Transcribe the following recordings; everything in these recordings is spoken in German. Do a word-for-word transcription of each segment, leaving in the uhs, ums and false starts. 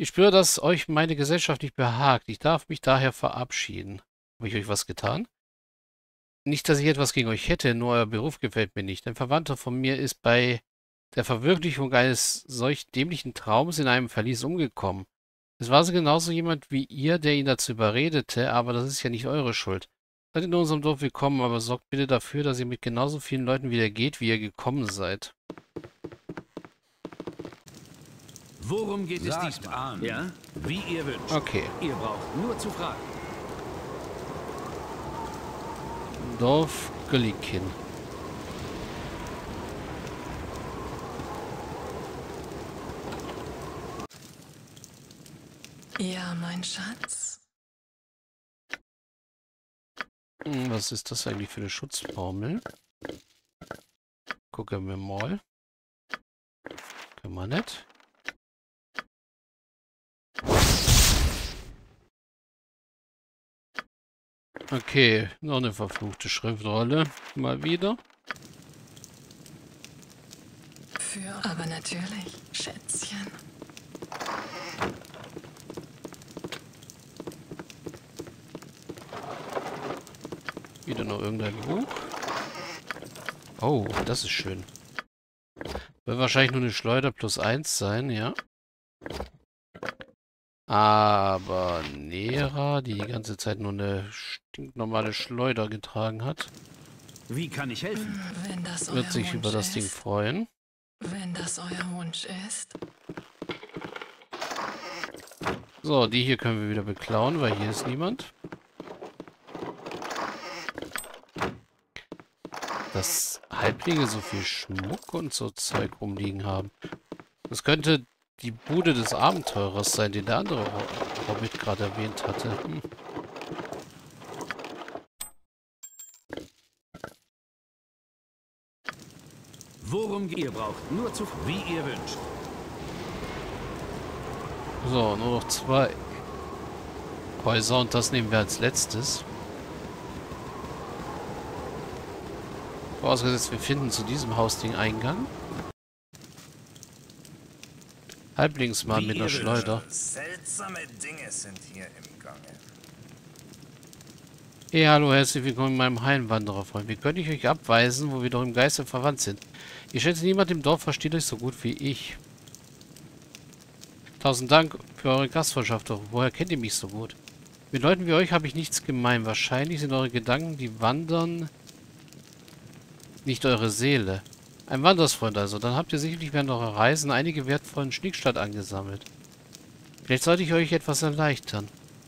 Ich spüre, dass euch meine Gesellschaft nicht behagt. Ich darf mich daher verabschieden. Habe ich euch was getan? Nicht, dass ich etwas gegen euch hätte, nur euer Beruf gefällt mir nicht. Ein Verwandter von mir ist bei der Verwirklichung eines solch dämlichen Traums in einem Verlies umgekommen. Es war so genauso jemand wie ihr, der ihn dazu überredete, aber das ist ja nicht eure Schuld. Seid in unserem Dorf willkommen, aber sorgt bitte dafür, dass ihr mit genauso vielen Leuten wieder geht, wie ihr gekommen seid. Worum geht es Sagt diesmal? an. Ja? Wie ihr wünscht. Okay. Ihr braucht nur zu fragen. Dorf Göllikin. Ja, mein Schatz. Hm, was ist das eigentlich für eine Schutzformel? Gucken wir mal. Können wir nicht. Okay, noch eine verfluchte Schriftrolle. Mal wieder. Für. Aber natürlich, Schätzchen. Wieder noch irgendein Buch. Oh, das ist schön. Wird wahrscheinlich nur eine Schleuder plus eins sein, ja. Aber Nera, die die ganze Zeit nur eine stinknormale Schleuder getragen hat, Wie kann ich helfen? Wenn das euer wird sich Wunsch über das Ding ist. freuen. Wenn das euer Wunsch ist. So, die hier können wir wieder beklauen, weil hier ist niemand. Dass Halblinge so viel Schmuck und so Zeug rumliegen haben. Das könnte die Bude des Abenteurers sein, den der andere Hobbit gerade erwähnt hatte. Hm. Worum ihr braucht nur zu fragen. Wie ihr wünscht. So, nur noch zwei Häuser und das nehmen wir als letztes. Vorausgesetzt, wir finden zu diesem Haus den Eingang. Halblingsmann Wie mit einer ihr wünscht. Schleuder. Seltsame Dinge sind hier im Gange. Hey, hallo, herzlich willkommen in meinem Heimwandererfreund. Wie könnte ich euch abweisen, wo wir doch im Geiste verwandt sind? Ich schätze, niemand im Dorf versteht euch so gut wie ich. Tausend Dank für eure Gastfreundschaft, doch woher kennt ihr mich so gut? Mit Leuten wie euch habe ich nichts gemein. Wahrscheinlich sind eure Gedanken, die wandern, nicht eure Seele. Ein Wandersfreund also. Dann habt ihr sicherlich während eurer Reisen einige wertvollen Schnickstatt angesammelt. Vielleicht sollte ich euch etwas erleichtern.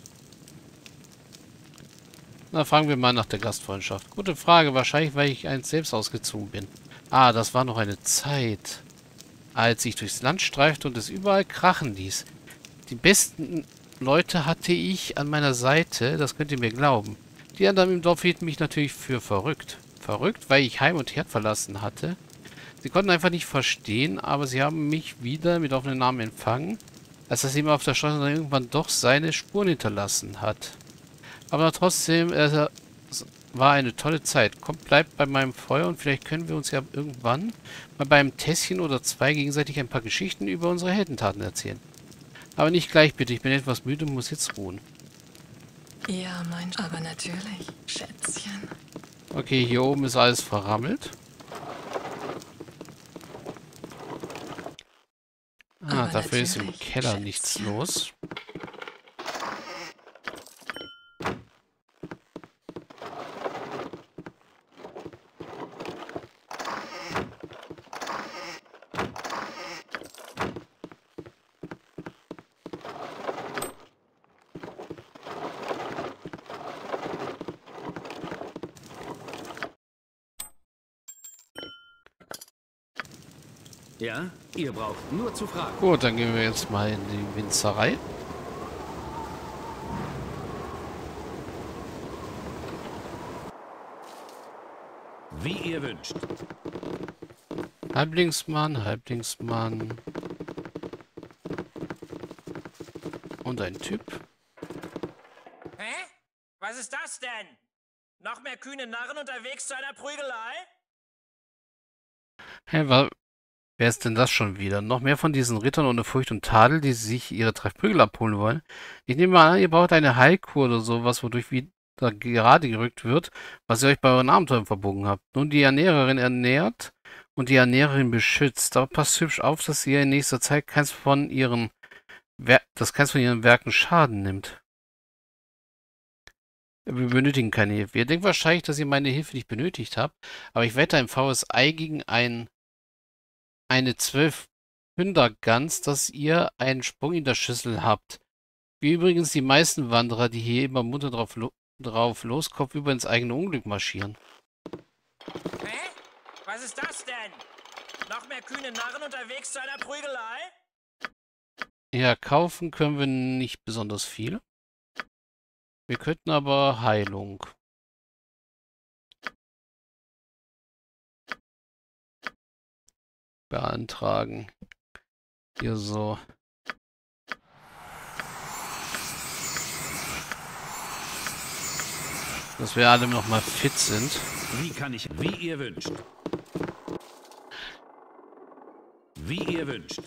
Na, fragen wir mal nach der Gastfreundschaft. Gute Frage. Wahrscheinlich, weil ich einst selbst ausgezogen bin. Ah, das war noch eine Zeit, als ich durchs Land streifte und es überall krachen ließ. Die besten Leute hatte ich an meiner Seite, das könnt ihr mir glauben. Die anderen im Dorf hielten mich natürlich für verrückt. Verrückt, weil ich Heim und Herd verlassen hatte. Sie konnten einfach nicht verstehen, aber sie haben mich wieder mit offenen Armen empfangen, als das ihm auf der Straße dann irgendwann doch seine Spuren hinterlassen hat. Aber trotzdem, es war eine tolle Zeit. Kommt, bleibt bei meinem Feuer und vielleicht können wir uns ja irgendwann mal beim Tässchen oder zwei gegenseitig ein paar Geschichten über unsere Heldentaten erzählen. Aber nicht gleich bitte, ich bin etwas müde und muss jetzt ruhen. Ja, mein. Aber natürlich, Schätzchen. Okay, hier oben ist alles verrammelt. Ah, Aber dafür ist im natürlich, Keller nichts Schätzchen. los. Ja? Ihr braucht nur zu fragen. Gut, dann gehen wir jetzt mal in die Winzerei. Wie ihr wünscht. Halblingsmann, Halblingsmann. Und ein Typ. Hä? Was ist das denn? Noch mehr kühne Narren unterwegs zu einer Prügelei? Hä, wa Wer ist denn das schon wieder? Noch mehr von diesen Rittern ohne Furcht und Tadel, die sich ihre drei Prügel abholen wollen? Ich nehme mal an, ihr braucht eine Heilkur oder sowas, wodurch wieder gerade gerückt wird, was ihr euch bei euren Abenteuern verbogen habt. Nun, die Ernährerin ernährt und die Ernährerin beschützt. Aber passt hübsch auf, dass ihr in nächster Zeit keins von ihren, Wer dass keins von ihren Werken Schaden nimmt. Wir benötigen keine Hilfe. Ihr denkt wahrscheinlich, dass ihr meine Hilfe nicht benötigt habt, aber ich wette im V S I gegen ein, eine zwölf-Hünder-Gans, dass ihr einen Sprung in der Schüssel habt. Wie übrigens die meisten Wanderer, die hier immer munter drauf, lo drauf los, kopfüber ins eigene Unglück marschieren. Hä? Was ist das denn? Noch mehr kühne Narren unterwegs zu einer Prügelei? Ja, kaufen können wir nicht besonders viel. Wir könnten aber Heilung. Beantragen. Hier so. Dass wir alle noch mal fit sind. Wie kann ich, wie ihr wünscht. Wie ihr wünscht.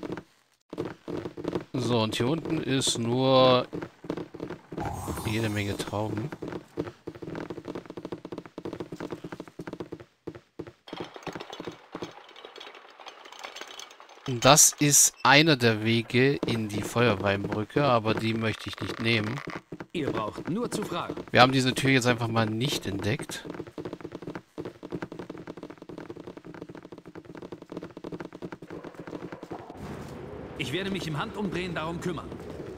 So, und hier unten ist nur jede Menge Trauben. Das ist einer der Wege in die Feuerweinbrücke, aber die möchte ich nicht nehmen. Ihr braucht nur zu fragen. Wir haben diese Tür jetzt einfach mal nicht entdeckt. Ich werde mich im Handumdrehen darum kümmern.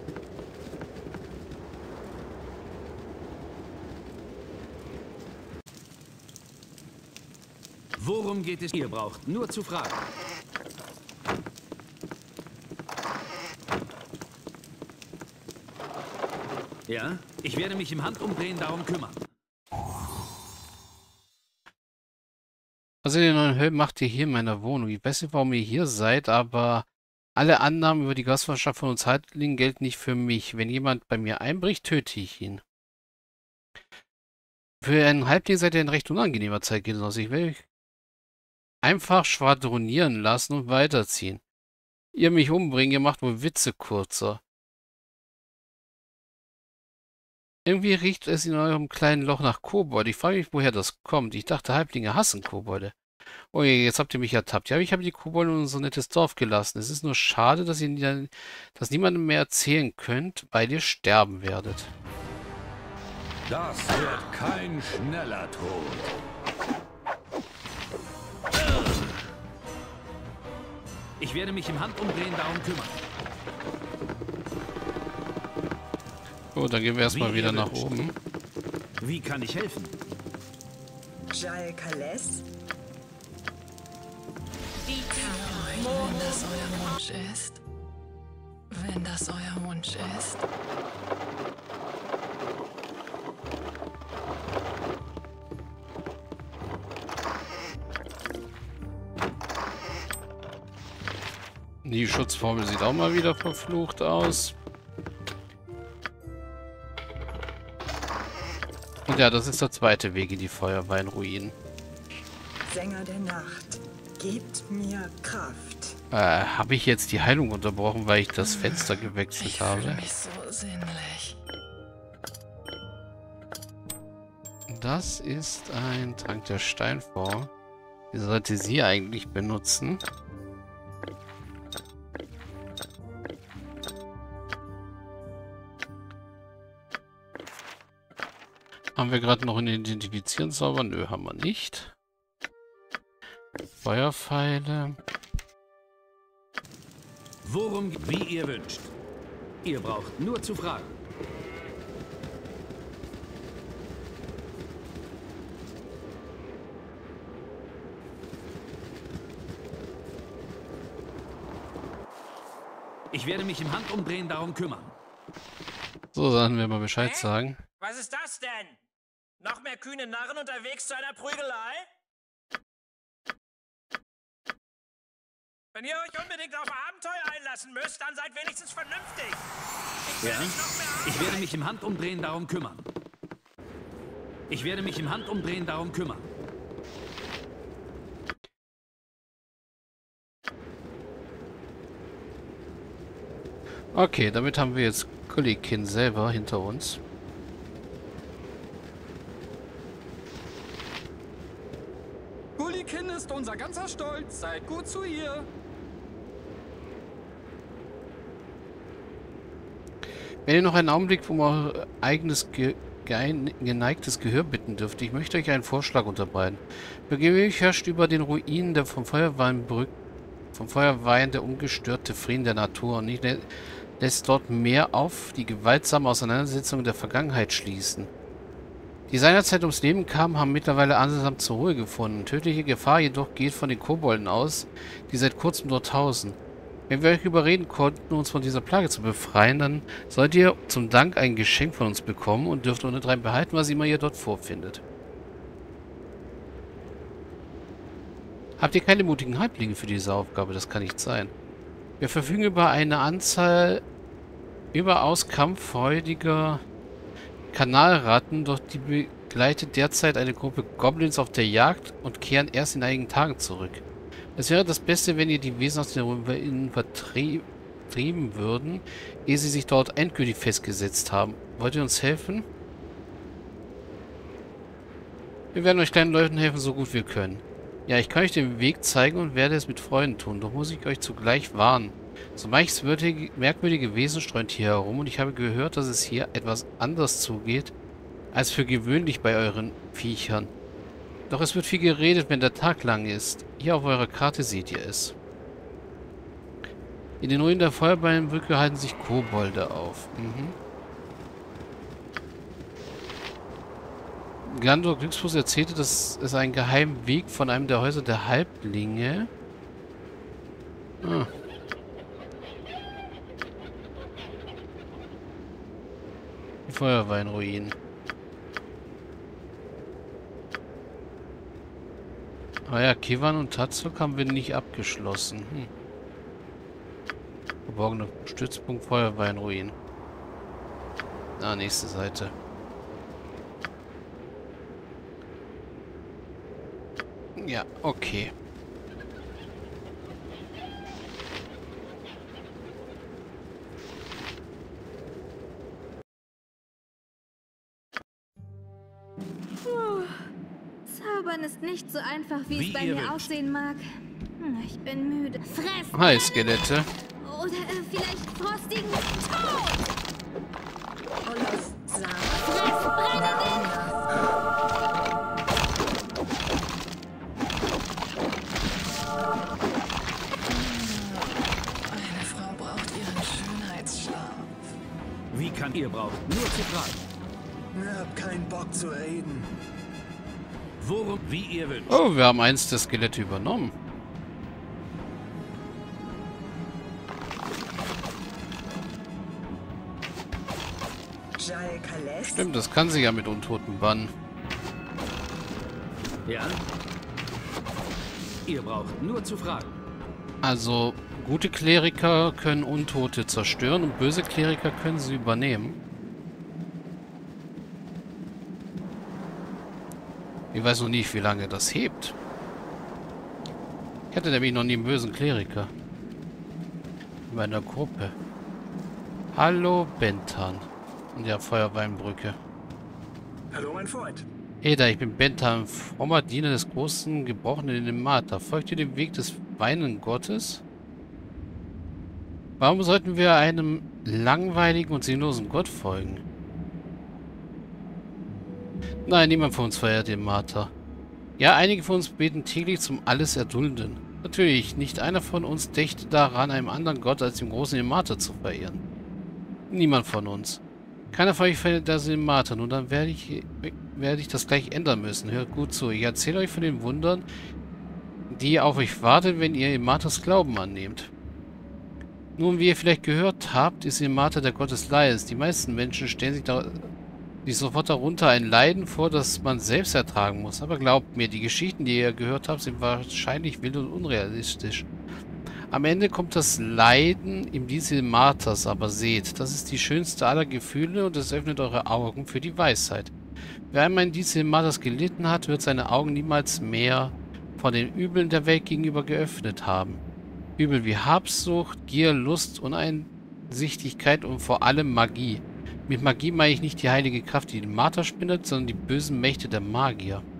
Worum geht es? Ihr braucht nur zu fragen. Ja, ich werde mich im Handumdrehen darum kümmern. Also den neuen Helm macht ihr hier in meiner Wohnung. Ich weiß nicht, warum ihr hier seid, aber alle Annahmen über die Gastfreundschaft von uns Halblingen gelten nicht für mich. Wenn jemand bei mir einbricht, töte ich ihn. Für einen Halbling seid ihr ein recht unangenehmer Zeitgenosse. Ich will euch einfach schwadronieren lassen und weiterziehen. Ihr mich umbringen, ihr macht wohl Witze kurzer. Irgendwie riecht es in eurem kleinen Loch nach Kobold. Ich frage mich, woher das kommt. Ich dachte, Halblinge hassen Kobolde. Oh je, jetzt habt ihr mich ertappt. Ja, ich habe die Kobolde in unser nettes Dorf gelassen. Es ist nur schade, dass ihr nie, dass niemandem mehr erzählen könnt, weil ihr sterben werdet. Das wird kein schneller Tod. Ich werde mich im Handumdrehen darum kümmern. Oh, dann gehen wir erstmal wieder nach oben. Wie kann ich helfen? Jal Kales? Wenn das euer Wunsch ist. Wenn das euer Wunsch ist. Die Schutzformel sieht auch mal wieder verflucht aus. Und ja, das ist der zweite Weg in die Feuerweinruinen. Sänger der Nacht, gebt mir Kraft. Äh, habe ich jetzt die Heilung unterbrochen, weil ich das Fenster gewechselt Ich habe? fühle mich so sinnlich. Das ist ein Trank der Steinform. Wie sollte sie eigentlich benutzen? Haben wir gerade noch einen Identifizieren-Zauber? Nö, haben wir nicht. Feuerpfeile. Worum, wie ihr wünscht. Ihr braucht nur zu fragen. Ich werde mich im Handumdrehen darum kümmern. So, sollen wir mal Bescheid sagen. Was ist das denn? Noch mehr kühne Narren unterwegs zu einer Prügelei? Wenn ihr euch unbedingt auf Abenteuer einlassen müsst, dann seid wenigstens vernünftig. Ich will Ja? nicht noch mehr Ich werde mich im Handumdrehen darum kümmern. Ich werde mich im Handumdrehen darum kümmern. Okay, damit haben wir jetzt Gullikin selber hinter uns. Gullikin ist unser ganzer Stolz. Seid gut zu ihr. Wenn ihr noch einen Augenblick um euer eigenes ge geneigtes Gehör bitten dürft, ich möchte euch einen Vorschlag unterbreiten. Für gewöhnlich herrscht über den Ruinen der vom Feuerwein vom Feuerwein der ungestörte Frieden der Natur und nicht lä lässt dort mehr auf die gewaltsame Auseinandersetzung der Vergangenheit schließen. Die seinerzeit ums Leben kamen, haben mittlerweile allesamt zur Ruhe gefunden. Tödliche Gefahr jedoch geht von den Kobolden aus, die seit kurzem dort hausen. Wenn wir euch überreden konnten, uns von dieser Plage zu befreien, dann sollt ihr zum Dank ein Geschenk von uns bekommen und dürft ohne drein behalten, was immer ihr dort vorfindet. Habt ihr keine mutigen Halblinge für diese Aufgabe? Das kann nicht sein. Wir verfügen über eine Anzahl überaus kampffreudiger Kanalratten, doch die begleitet derzeit eine Gruppe Goblins auf der Jagd und kehren erst in einigen Tagen zurück. Es wäre das Beste, wenn ihr die Wesen aus den Ruinen vertrieben würden, ehe sie sich dort endgültig festgesetzt haben. Wollt ihr uns helfen? Wir werden euch kleinen Leuten helfen, so gut wir können. Ja, ich kann euch den Weg zeigen und werde es mit Freuden tun, doch muss ich euch zugleich warnen. So manches merkwürdige Wesen streunt hier herum und ich habe gehört, dass es hier etwas anders zugeht, als für gewöhnlich bei euren Viechern. Doch es wird viel geredet, wenn der Tag lang ist. Hier auf eurer Karte seht ihr es. In den Ruinen der Feuerbeinbrücke halten sich Kobolde auf. Mhm. Glandor Glücksfuß erzählte, dass es einen geheimen Weg von einem der Häuser der Halblinge... Ah. Die Feuerweinruinen. Ah ja, Kivan und Tatzuk haben wir nicht abgeschlossen. Hm. Verborgener Stützpunkt Feuerweinruinen. Ah, nächste Seite. Ja, okay. Zaubern ist nicht so einfach, wie, Wie es bei ihr mir wünscht. aussehen mag. Hm, Ich bin müde. Fress! Hi, Skelette. Oder äh, vielleicht frostigen Tod! Olaf Samen. Fress brennenden! Eine Frau braucht ihren Schönheitsschlaf. Wie kann ihr braucht? Nur zu fragen. Ich hab keinen Bock zu reden. Worum? Wie ihr wünscht. Oh, wir haben eins der Skelette übernommen. Jal Kalest. Stimmt, das kann sie ja mit Untoten bannen. Ja? Ihr braucht nur zu fragen. Also, gute Kleriker können Untote zerstören und böse Kleriker können sie übernehmen. Ich weiß noch nicht, wie lange das hebt. Ich hatte nämlich noch nie einen bösen Kleriker. In meiner Gruppe. Hallo, Bentan. Und ja, Feuerweinbrücke. Hallo, mein Freund. Hey da, ich bin Bentan, frommer Diener des großen Gebrochenen in Marta. Folgt ihr dem Weg des weinenden Gottes? Warum sollten wir einem langweiligen und sinnlosen Gott folgen? Nein, niemand von uns verehrt den Marta. Ja, einige von uns beten täglich zum Alles Erdulden. Natürlich, nicht einer von uns dächte daran, einem anderen Gott als dem großen Marta zu verehren. Niemand von uns. Keiner von euch verehrt das Marta. Nun, dann werde ich, werde ich das gleich ändern müssen. Hört gut zu. Ich erzähle euch von den Wundern, die auf euch warten, wenn ihr Martas Glauben annehmt. Nun, wie ihr vielleicht gehört habt, ist Marta der Gott des Leids. Die meisten Menschen stellen sich da sich sofort darunter ein Leiden vor, das man selbst ertragen muss. Aber glaubt mir, die Geschichten, die ihr gehört habt, sind wahrscheinlich wild und unrealistisch. Am Ende kommt das Leiden im Dienste Martas, aber seht, das ist die schönste aller Gefühle und es öffnet eure Augen für die Weisheit. Wer einmal im Dienste Martas gelitten hat, wird seine Augen niemals mehr vor den Übeln der Welt gegenüber geöffnet haben. Übel wie Habsucht, Gier, Lust und ein Kurzsichtigkeit und vor allem Magie. Mit Magie meine ich nicht die heilige Kraft, die den Marter spindet, sondern die bösen Mächte der Magier.